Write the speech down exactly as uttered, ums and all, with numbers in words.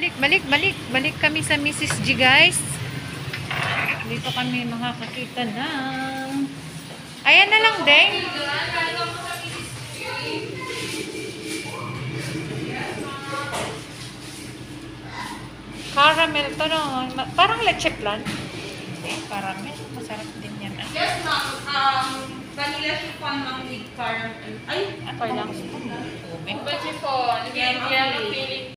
Balik, balik, balik. Balik kami sa Missus G, guys. Dito kami makakakita ng... Ayan na lang, Deng. Caramel to, no? Parang leche plan. Caramel. Masarap din yan. Yes, ma'am. Um, vanilla chiffon lang with caramel. Ay, Okay lang. Vanilla chiffon. Yan, yan ang feeling